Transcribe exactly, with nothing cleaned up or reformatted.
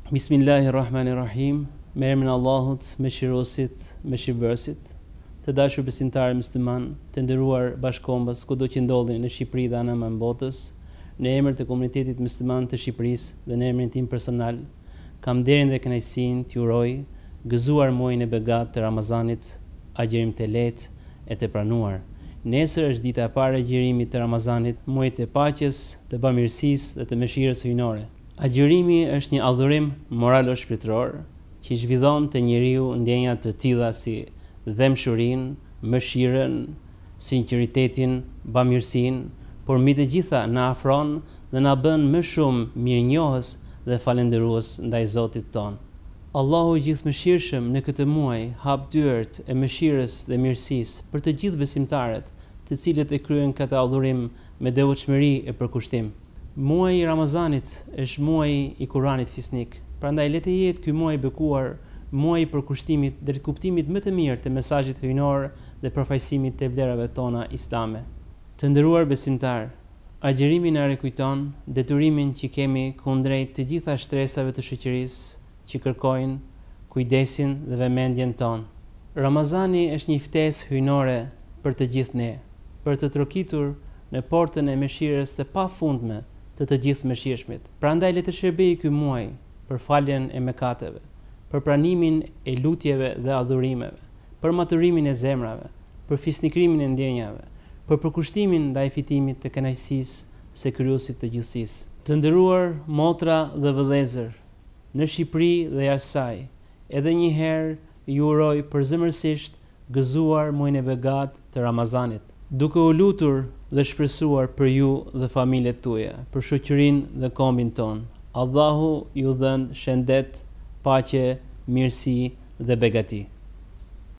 Bismillahirrahmanirrahim. Me emrin e Allahut, mëshirosit, mëshirbërësit. Të dashur besimtarë musliman, të nderuar bashkëkombës, kudo që ndodheni në Shqipëri dhe anëma në botës, në emër të komunitetit musliman të Shqipërisë dhe në emrin tim personal, kam nderin dhe kënaqësinë t'ju uroj gëzuar muajin e begat të Ramazanit, agjerim të lehtë e të pranuar. Nesër është dita e parë e agjerimit të Ramazanit, muaj të paqes, të bamirësisë dhe të mëshirës hyjnore. Agjerimi është një adhurim moralo-shpirtëror që i zhvillon te njeriu ndjenja të tilla si dhémshurinë, mëshirën, sinqeritetin, bamirësinë, por mbi të gjitha na afron dhe na bën më shumë mirënjohës dhe falendërues ndaj Zotit ton. Allahu i gjithëmëshirshëm në këtë muaj hap dyert e mëshirës dhe mirësisë për të gjithë besimtarët, të cilët e kryejnë këtë adhurim me devotshmëri e përkushtim. Muaji i Ramazanit është muaji i Kuranit fisnik. Prandaj le të jetë ky muaj i bekuar, muaji i përkushtimit drejt kuptimit më të mirë të mesazhit hyjnor dhe përfaqësimit të vlerave tona islame. Të nderuar besimtar, agjerimi na rikujton detyrimin që kemi kundrejt të gjitha shtresave të shoqërisë që kërkojnë kujdesin dhe vëmendjen tonë. Ramazani është një ftesë hyjnore për të gjithë ne, për të trokitur në portën e mëshirës së pafundme të të gjithë mëshirshmit. Prandaj le të shërbejë ky muaj për faljen e mëkateve, për pranimin e lutjeve dhe adhurimeve, për maturimin e zemrave, për fisnikrimin e ndjenjave, për përkushtimin ndaj fitimit të kënaqësisë së krijuesit të gjithësisë. Të nderuar motra dhe vëllezër, në Shqipëri dhe jashtë saj, edhe një herë ju uroj përzemërsisht gëzuar muajin e begat të Ramazanit, duke u lutur dhe shpresuar për ju dhe familjet tuaja, për shoqërinë dhe kombin ton. Allahu ju dhënë shëndet, paqe, mirësi dhe begati.